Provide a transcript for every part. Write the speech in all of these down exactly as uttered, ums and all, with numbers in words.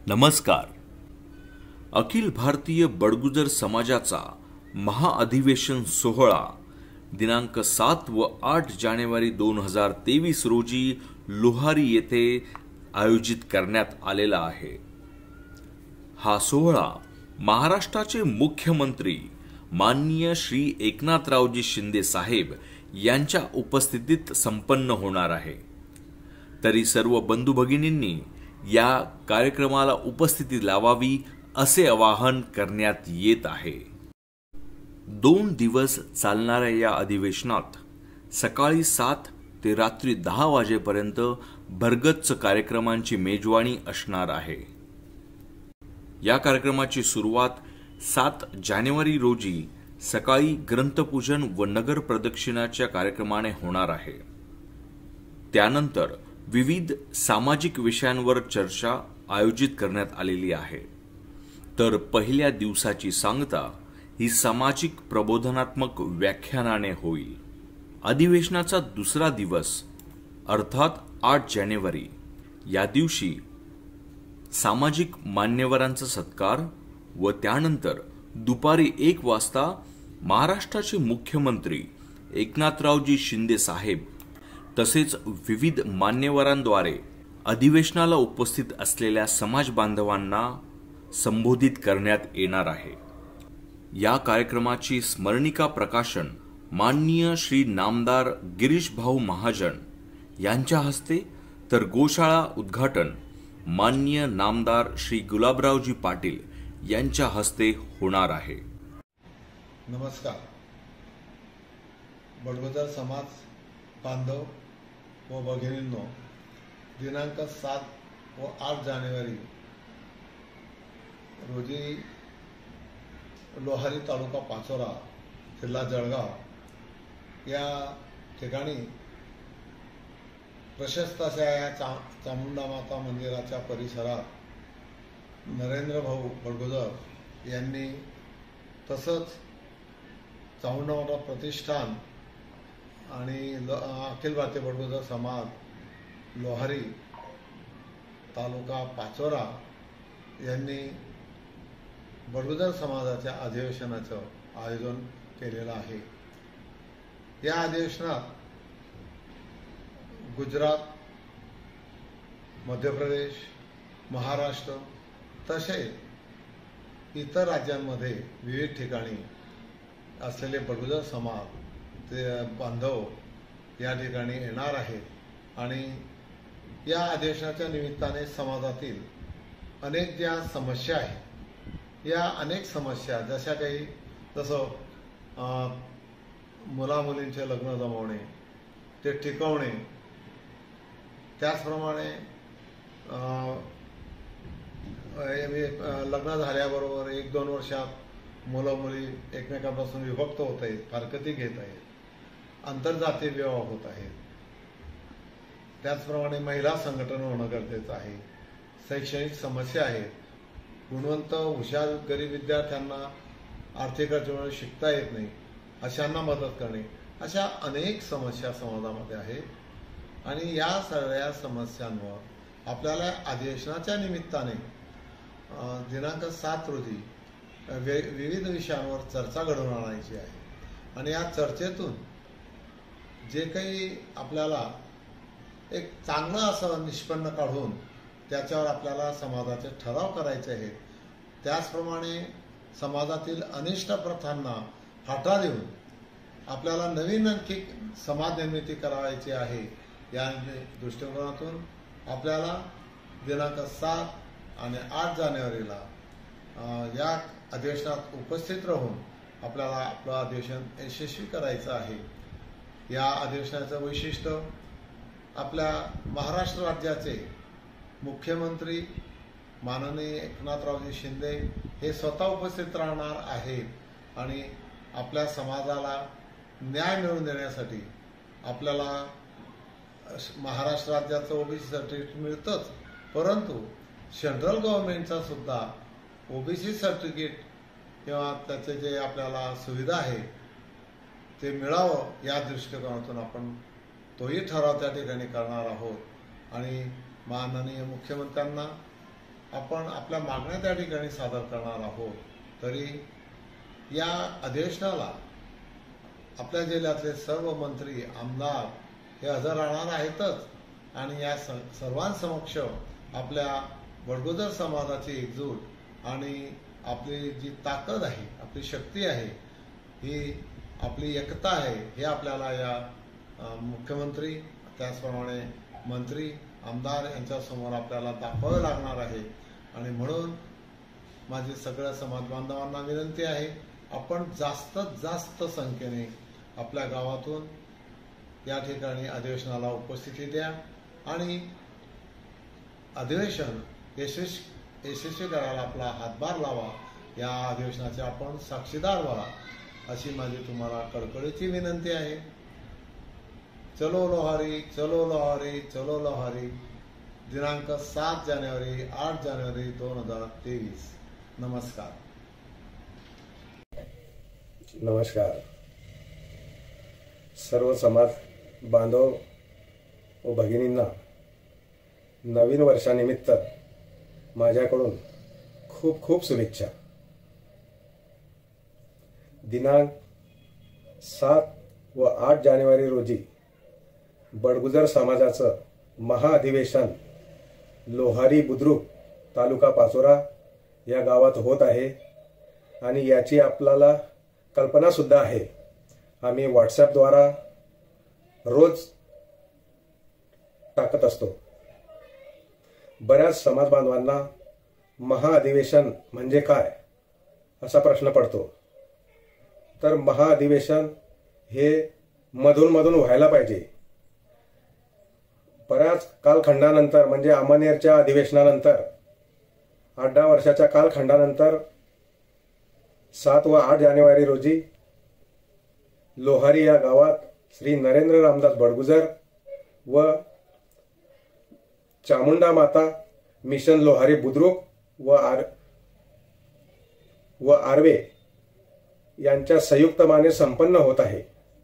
नमस्कार. अखिल भारतीय बडगुजर समाजाचा महाअधिवेशन सोहळा दिनांक सात व आठ जानेवारी दोन हजार तेवीस रोजी लोहारी येथे आयोजित करण्यात आलेला आहे. हा सोहळा महाराष्ट्राचे मुख्यमंत्री माननीय श्री एकनाथरावजी शिंदे साहेब यांच्या उपस्थितीत संपन्न होणार आहे. तरी सर्व बंधू भगिनींनी या कार्यक्रमाला उपस्थिती लावावी असे आवाहन करण्यात येत आहे. दोन दिवस चालणाऱ्या या अधिवेशनात सकाळी सात ते रात्री दहा वाजेपर्यंत भरगच्च कार्यक्रमांची मेजवानी असणार आहे. या कार्यक्रमाची सुरुवात सात जानेवारी रोजी सकाळी ग्रंथपूजन व नगर प्रदक्षिणाच्या कार्यक्रमाने होणार आहे. त्यानंतर विविध सामाजिक विषयांवर चर्चा आयोजित करण्यात आलेली आहे. तर पहिल्या दिवसाची सांगता ही सामाजिक प्रबोधनात्मक व्याख्यानाने होईल. अधिवेशनाचा दुसरा दिवस अर्थात आठ जानेवारी या दिवशी सामाजिक मान्यवरांचा सत्कार व त्यानंतर दुपारी एक वाजता महाराष्ट्राचे मुख्यमंत्री एकनाथरावजी शिंदे साहेब तसेच विविध मान्यवरांद्वारे अधिवेशनाला उपस्थित असलेल्या समाज बांधवांना संबोधित करण्यात येणार आहे. या कार्यक्रमाची स्मरणिका प्रकाशन माननीय श्री नामदार गिरीश भाऊ महाजन यांच्या हस्ते तर गोशाळा उद्घाटन माननीय नामदार श्री गुलाबरावजी पाटील यांच्या हस्ते होणार आहे. नमस्कार. बडगुजर समाज बांधव व भगिनींनो, दिनांक सात व आठ जानेवारी रोजी लोहारी तालुका पाचोरा जिल्हा जळगाव या ठिकाणी प्रशस्त अशा या चा चामुंडा माता मंदिराच्या परिसरात नरेंद्र भाऊ बडगुजर यांनी तसंच चामुंडा माता प्रतिष्ठान आणि अखिल भारतीय बडगुजर समाज लोहारी तालुका पाचोरा यांनी बडगुजर समाजाच्या अधिवेशनाचं आयोजन केलेलं आहे. या अधिवेशनात गुजरात, मध्य प्रदेश, महाराष्ट्र तसे इतर राज्यांमध्ये विविध ठिकाणी असलेले बडगुजर समाज ते बांधव या ठिकाणी येणार आहेत आणि या अधिवेशनाच्या निमित्ताने समाजातील अनेक ज्या समस्या आहेत या अनेक समस्या जशा काही जसं मुलामुलींचे लग्न जमवणे ते टिकवणे, त्याचप्रमाणे लग्न झाल्याबरोबर एक दोन वर्षात मुलं मुली एकमेकांपासून विभक्त होत आहेत, फारकती घेत आहेत, आंतरजातीय विवाह होत आहेत, त्याचप्रमाणे महिला संघटन होणं गरजेचं आहे, शैक्षणिक समस्या आहेत, गुणवंत हुशार गरीब विद्यार्थ्यांना आर्थिक अडचणीमुळे शिकता येत नाही अशांना मदत करणे, अशा अनेक समस्या समाजामध्ये आहेत आणि या सगळ्या समस्यांवर आपल्याला अधिवेशनाच्या निमित्ताने दिनांक सात रोजी विविध विषयांवर चर्चा घडवून आणायची आहे आणि या चर्चेतून जे काही आपल्याला एक चांगलं असं निष्पन्न काढून त्याच्यावर आपल्याला समाजाचे ठराव करायचे आहेत. त्याचप्रमाणे समाजातील अनिष्ट प्रथांना फाटा देऊन आपल्याला नवीन आणखी समाज निर्मिती करायची आहे. या दृष्टिकोनातून आपल्याला दिनांक सात आणि आठ जानेवारीला या अधिवेशनात उपस्थित राहून आपल्याला आपलं अधिवेशन यशस्वी करायचं आहे. या अधिवेशनाचं वैशिष्ट्य आपल्या महाराष्ट्र राज्याचे मुख्यमंत्री माननीय एकनाथरावजी शिंदे हे स्वतः उपस्थित राहणार आहेत आणि आपल्या समाजाला न्याय मिळवून देण्यासाठी आपल्याला महाराष्ट्र राज्याचं ओबीसी सर्टिफिकेट मिळतंच, परंतु सेंट्रल गव्हर्नमेंटचा सुद्धा ओबीसी सर्टिफिकेट किंवा त्याचे जे आपल्याला सुविधा आहे ते मिळावं या दृष्टिकोनातून आपण तोही ठराव त्या ठिकाणी करणार आहोत आणि माननीय मुख्यमंत्र्यांना आपण आपल्या मागण्या त्या ठिकाणी सादर करणार आहोत. तरी या अधिवेशनाला आपल्या जिल्ह्यातले सर्व मंत्री आमदार हे हजर राहणार आहेतच आणि या सर्वांसमक्ष आपल्या बडगुजर समाजाची एकजूट आणि आपली जी ताकद आहे, आपली शक्ती आहे, ही आपली एकता आहे, हे आपल्याला या मुख्यमंत्री त्याचप्रमाणे मंत्री आमदार यांच्यासमोर आपल्याला दाखवावे लागणार आहे. आणि म्हणून माझी सगळ्या समाज बांधवांना विनंती आहे, आपण जास्तीत जास्त संख्येने आपल्या गावातून या ठिकाणी अधिवेशनाला उपस्थिती द्या आणि अधिवेशन यशस्वी यशस्वी करायला आपला हातभार लावा. या अधिवेशनाचे आपण साक्षीदार व्हा अशी माझी तुम्हाला कळकळीची विनंती आहे. चलो लोहारी, चलो लोहारी, चलो लोहारी. दिनांक सात जानेवारी आठ जानेवारी दोन हजार तेवीस. नमस्कार. नमस्कार. सर्व समाज बांधव व भगिनींना नवीन वर्षानिमित्त माझ्याकडून खूप खूप शुभेच्छा. दिनांक सात व आठ जानेवारी रोजी बडगुजर समाजाचं महाअधिवेशन लोहारी बुद्रुक तालुका पाचोरा या गावात होत आहे आणि याची आपल्याला कल्पना सुद्धा आहे. आम्ही व्हॉट्सॲपद्वारा रोज टाकत असतो. बऱ्याच समाज बांधवांना महाअधिवेशन म्हणजे काय असा प्रश्न पडतो. तर महाअधिवेशन हे मधून मधून व्हायला पाहिजे. बऱ्याच कालखंडानंतर म्हणजे अमळनेरच्या अधिवेशनानंतर आठ दहा वर्षाच्या कालखंडानंतर सात व आठ जानेवारी रोजी लोहारी या गावात श्री नरेंद्र रामदास बडगुजर व चामुंडा माता मिशन लोहारी बुद्रुक व आर व आर्वे यांच्या संयुक्तमाने संपन्न होत आहे.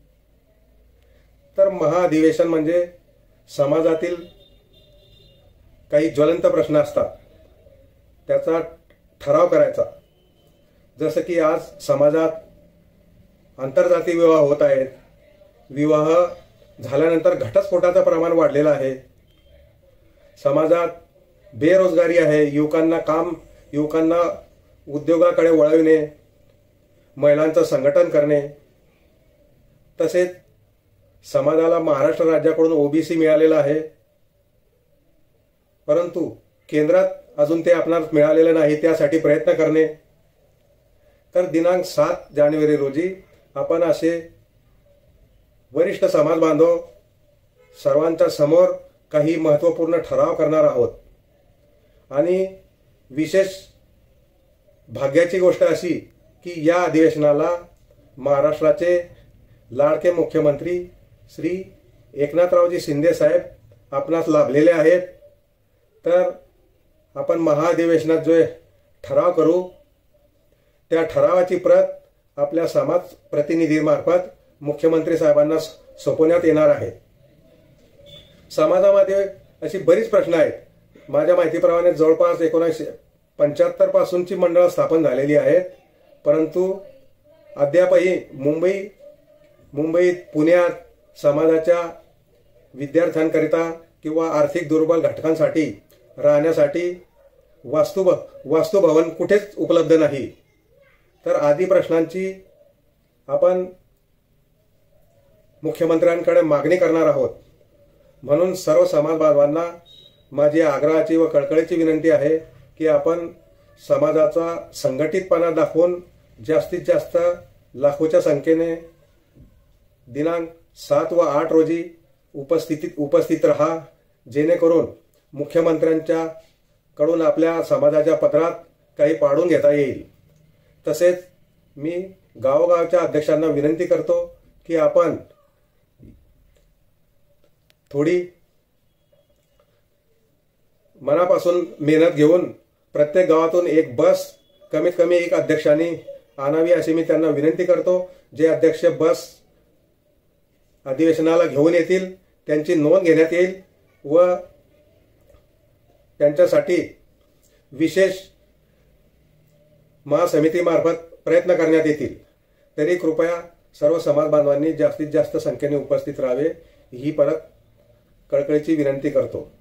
तर महाअधिवेशन म्हणजे समाजातील काही ज्वलंत प्रश्न असतात त्याचा ठराव करायचा. जसं की आज समाजात आंतरजातीय विवाह होत आहेत. विवाह झाल्यानंतर घटस्फोटाचं प्रमाण वाढलेलं आहे. समाजात बेरोजगारी आहे. युवकांना काम युवकांना उद्योगाकडे वळविणे, महिलांचं संघटन करणे, तसेच समाजाला महाराष्ट्र राज्याकडून ओबीसी मिळालेला आहे परंतु केंद्रात अजून ते आपणास मिळालेलं नाही, त्यासाठी प्रयत्न करणे. तर दिनांक सात जानेवारी रोजी आपण असे वरिष्ठ समाज बांधव सर्वांच्या समोर काही महत्त्वपूर्ण ठराव करणार आहोत. आणि विशेष भाग्याची गोष्ट अशी की या अधिवेशनाला महाराष्ट्राचे लाडके मुख्यमंत्री श्री एकनाथरावजी शिंदे साहेब आपणास लाभलेले आहेत. तर आपण महाअधिवेशनात जो ठराव करू त्या ठरावाची प्रत आपल्या समाज प्रतिनिधीमार्फत मुख्यमंत्री साहेबांना सोपवण्यात येणार आहे. समाजामध्ये अशी बरीच प्रश्न आहेत. माझ्या माहितीप्रमाणे जवळपास एकोणीसशे पंच्याहत्तर पासूनची मंडळं स्थापन झालेली आहेत परंतु अद्यापही मुंबई मुंबईत पुण्यात समाजाच्या विद्यार्थ्यांकरिता किंवा आर्थिक दुर्बल घटकांसाठी राहण्यासाठी वास्तु वास्तुभवन कुठेच उपलब्ध नाही. तर आदी प्रश्नांची आपण मुख्यमंत्र्यांकडे मागणी करणार आहोत. म्हणून सर्व समाज बांधवांना माझी आग्रहाची व कळकळीची विनंती आहे की आपण समाजाचा संघटितपणा दाखवून जास्तीत जास्त लाखोच्या संख्येने दिनांक सात व आठ रोजी उपस्थितीत उपस्थित रहा, जेणेकरून मुख्यमंत्र्यांच्या कडून आपल्या समाजाच्या पदरात काही पाडून घेता येईल. तसेच मी गावोगावच्या अध्यक्षांना विनंती करतो की आपण थोडी मनापासून मेहनत घेऊन प्रत्येक गावातून एक बस कमीत कमी एक अध्यक्षांनी आणावी अशी मी त्यांना विनंती करतो. जे अध्यक्ष बस अधिवेशनाला घेऊन येतील त्यांची नोंद घेण्यात येईल व त्यांच्यासाठी विशेष महासमितीमार्फत प्रयत्न करण्यात येतील, तरी कृपया सर्व समाज बांधवांनी जास्तीत जास्त संख्येने उपस्थित राहावे ही परत कळकळीची विनंती करतो.